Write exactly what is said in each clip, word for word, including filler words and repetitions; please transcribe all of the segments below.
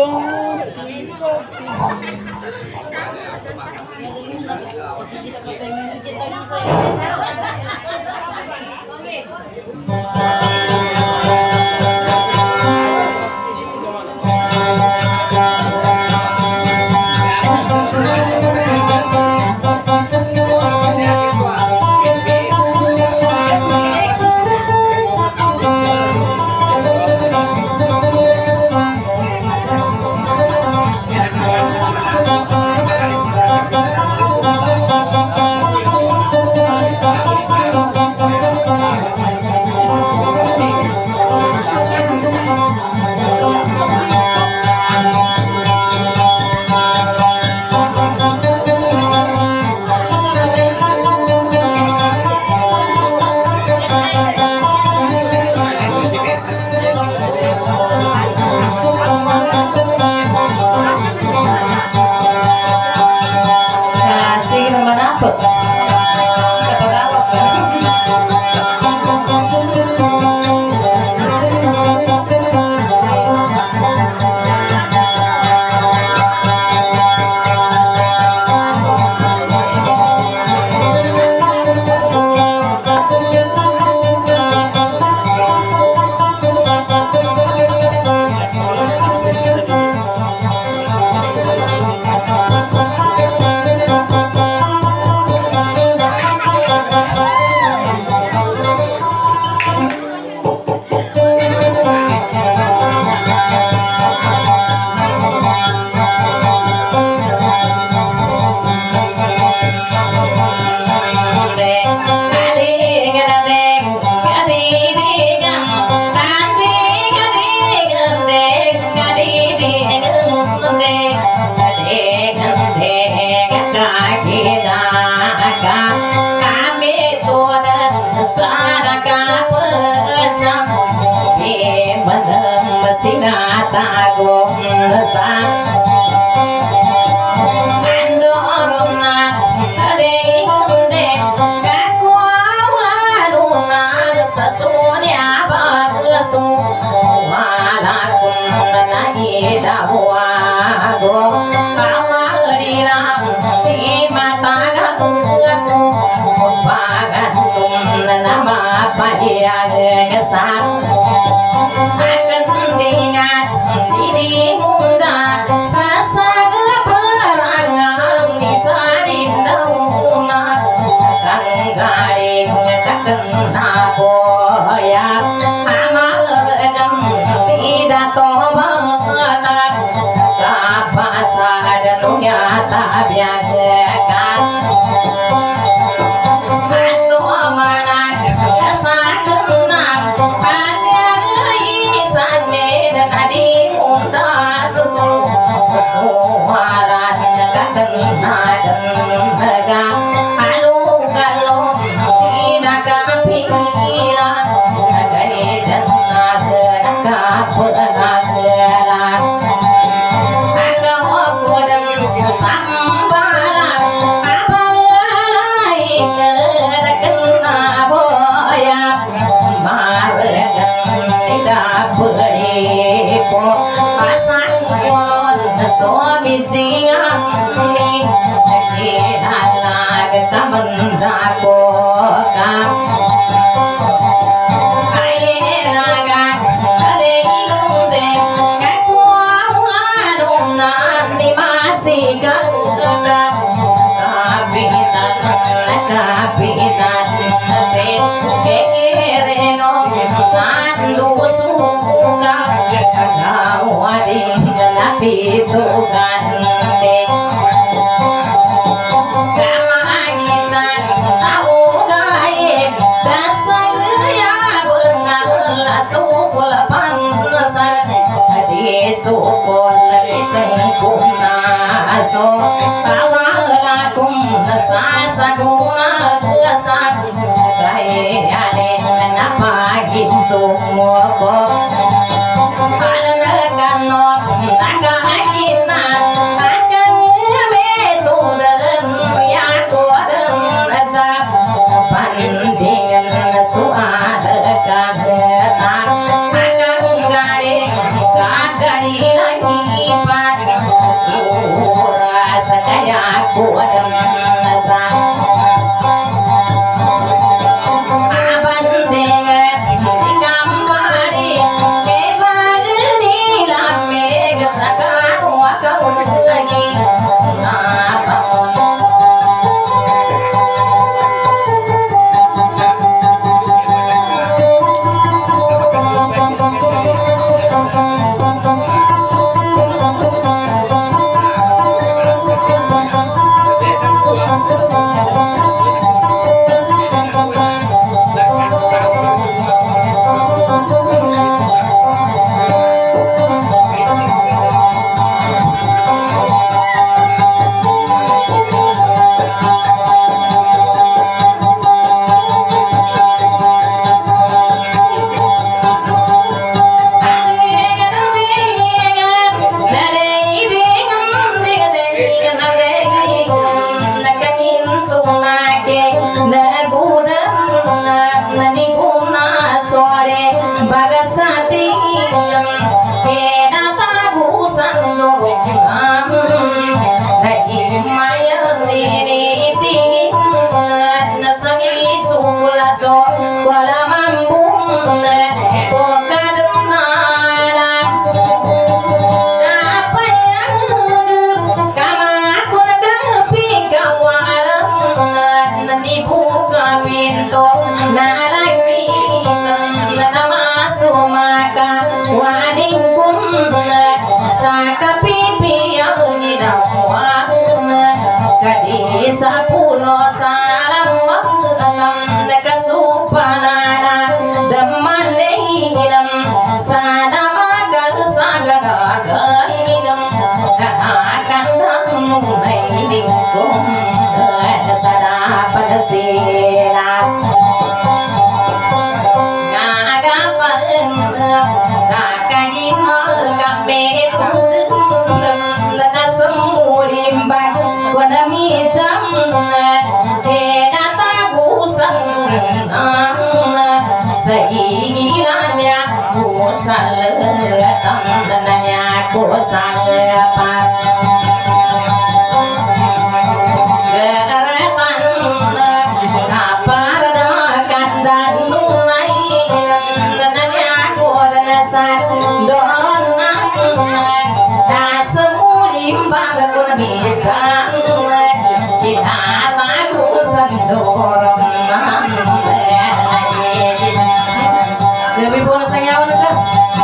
Hãy subscribe cho kênh Ghiền Mì Gõ để không bỏ lỡ những video hấp dẫn. sapuno salam waqtam kasupanana dammaneinam sadamagal sagagainam akandam naidingkum sada padasila ngagapal nakadinal kape tudum nasamulimban wadami jam edata busan seigilannya kusal tandannya kusal apa kita tahu sendorong sebelum saya wanita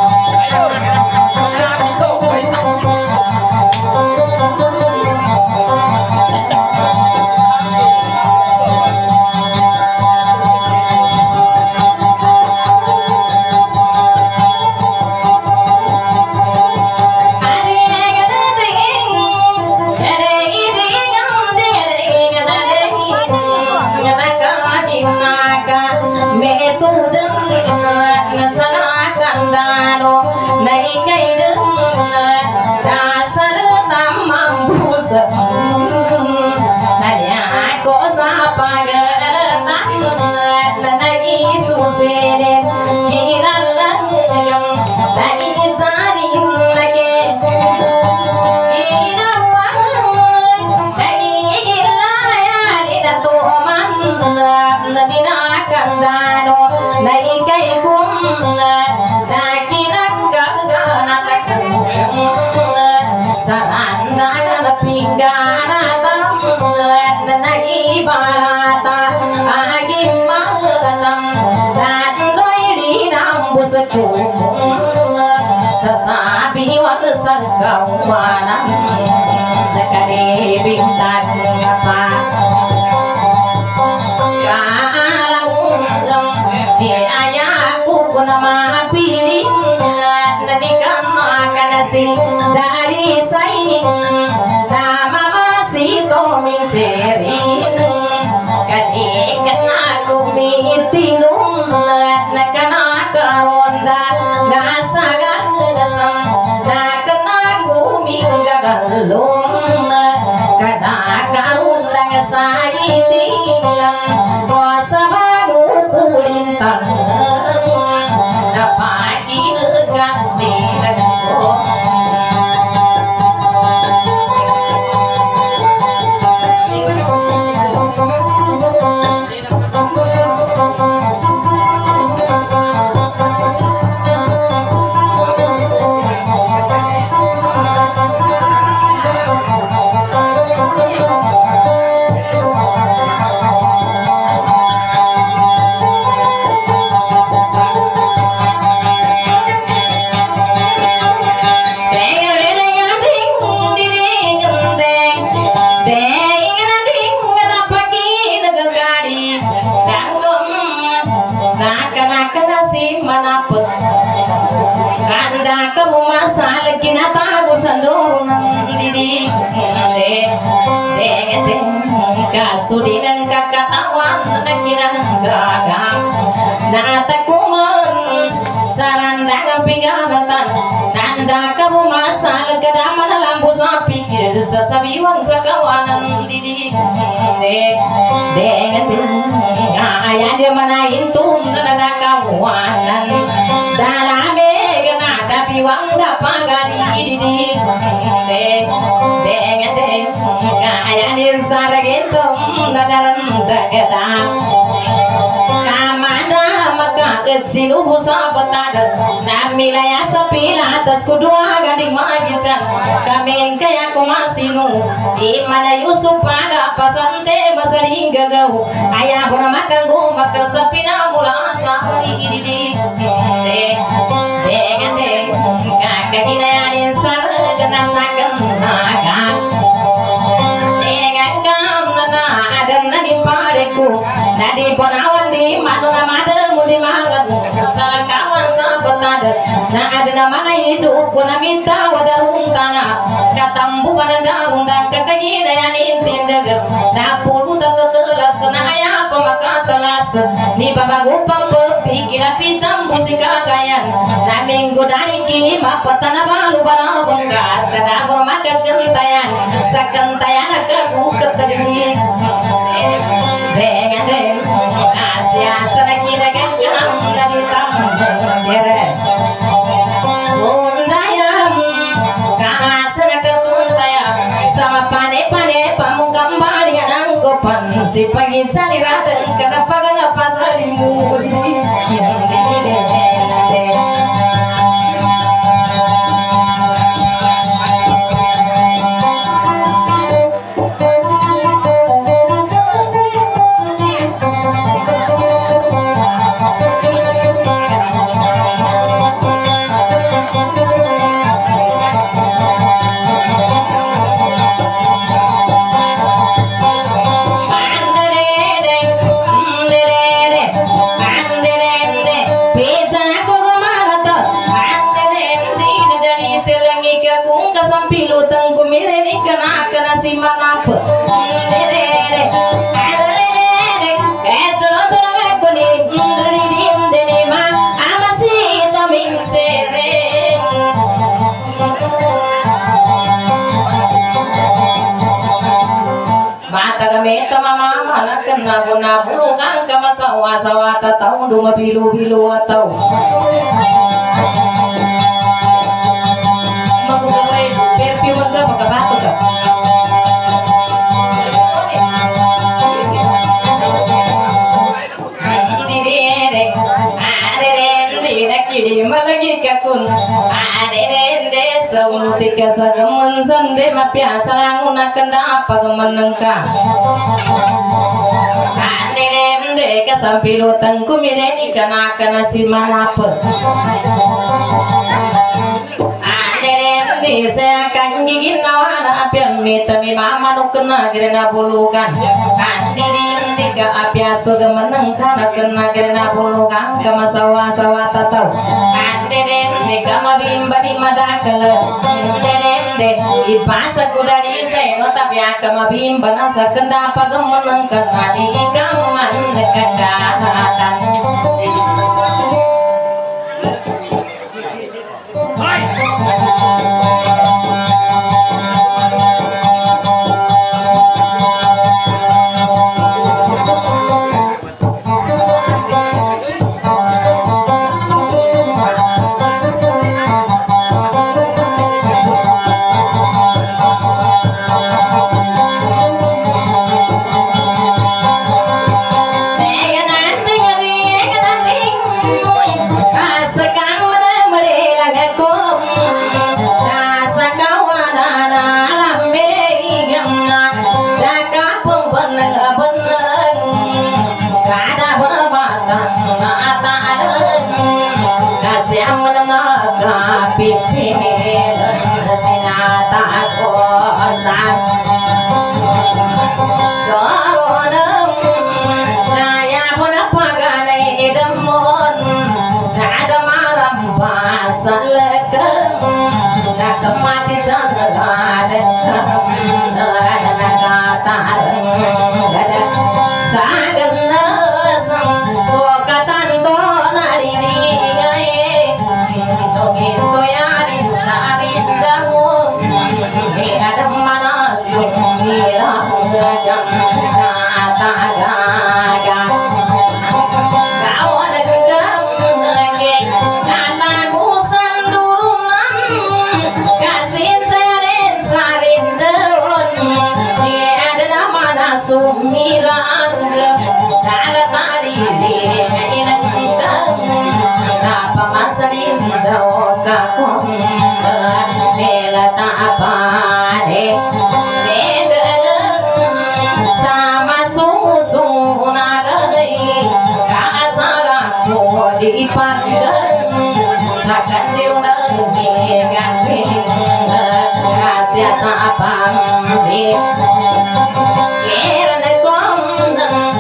sasabi waktu kawanan dekade bintang apa kalau di ayahku nama pilih nadikan akan sing dari saing nama masih toming serin kadikan aku mitilung nakana karonda nasagan nasam nakana bumi gagalung kada karundang saitilang kuasa baru kulintang dapat diganti lagu sudinan kakatawan naginang gagam natakuman sarandang piganatan nanda kamu masal kedaman lampu sapi sasabiwang sakawanan didi dengan ayah dia manain tum nanda kawanan dalamegana tapi wang dapagani didi dengan ayah dia saragentum nadaran dagadam kamana maka kecil sahabat namilaya sapila atas kedua gading magican kami kaya kumasinu di mana Yusuf pada pasante masaring gagau ayah bona makan go makar sapina mula asa ini di dengan kakak kita yang sar kena sakan naga dengan ada na ada nama na hidup kuna minta wadarung tanah katambu pada darung dan kakayina yang intindaga na pulu terketelas na ayah pemaka telas ni babagupang pepikila picam musika kayan na minggu dari kini mapatana balu bana bengkas kadabur maka kentayan sakentayan aku keterini dengan dem asia sedang kira gangam dari tamu kere undayam kasana ketuntaya sama pane-pane pamugambari anangkopan si pagi cari raten kenapa gak pasal dimuli nabu-nabu kan kama sawa-sawa tatau duma bilu-bilu atau magugaway perfume ka pagkabato ka kiri malagi kakun adere sa unuti ka sa gaman sande mapiasa lang una kanda pagmanangka adere de ka sampilutan kumireni kana kana si manap adere de sa kanggigin nawana apiam mitami mama nukna girena bulukan adere ka apiaso gamanangka nakna girena bulukan kama sawa-sawa tatau adere de kama bimba di madakal adere de ipasa kudari sai notabi kama bimba nasa kenda pagamanangka nadi kama mandekatan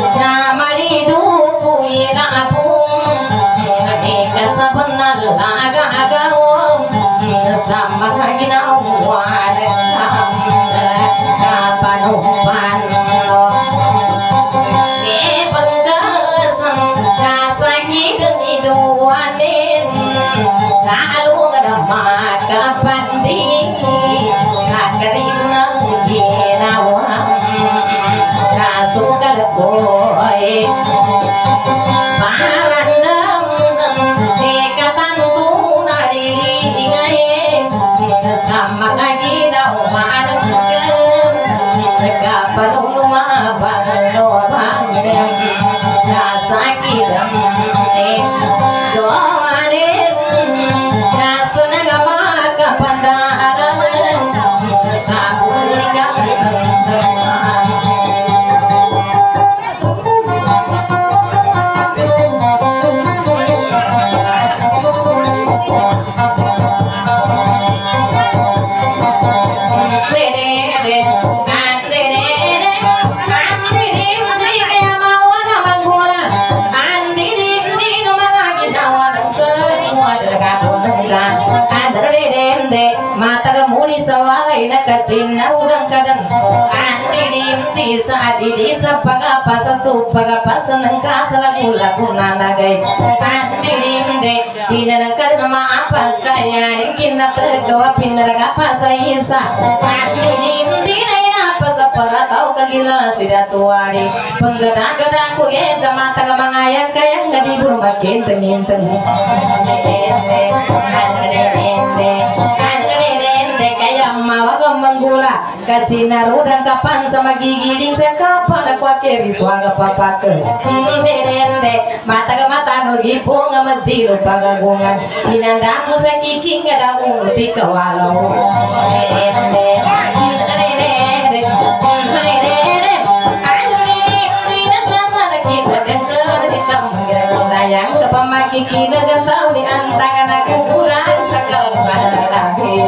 la upan me penggesem kasangit iduanin kalau ngadama kapandi sakarina ginawang kasukal koy parandam dekatan tunari ingai sama lagi daw managkan kapanong lumabalo bangdam kasakidam eh doanin kasunagama kapandaaran sa puligang nagdaman Kacina udang kadan andi di saat di sa pagapasa su pagapasa ng kasalagu lagu nanagay andi di di na nagkaroon na maapas kaya rin kinatagawa pinaragapasa isa andi di na inapasa para tao kagila sida tuwari paggadagada ko eh jamata ka mga yan kaya nga di buro magkintang-intang kaya mawagang manggula kacina rudang kapan sama gigiling sa kapan ako akiri swaga papake dende mata ka mata no gipo nga maziro pagagungan inanda mo sa kiking nga daw uti kawalaw dende yang kepamaki kinagataw ni antangan aku pulang sa kalpalaki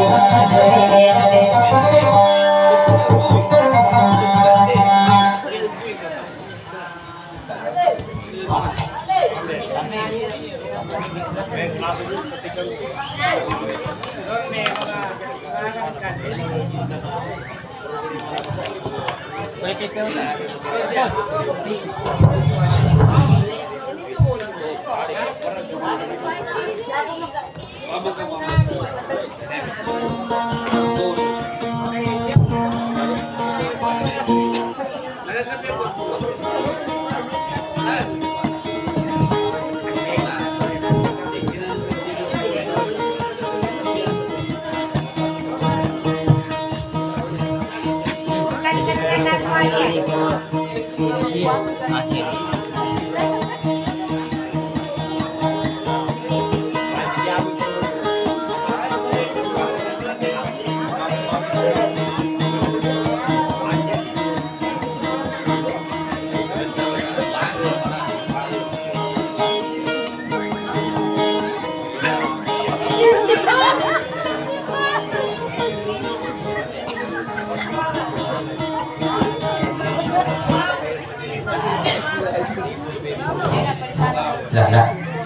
lah lah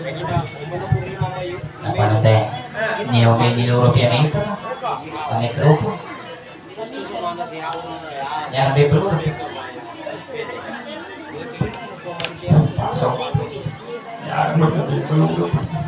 apa nanti ni oke di Eropa ini kami kerupuk yang lebih perlu masuk ya lebih perlu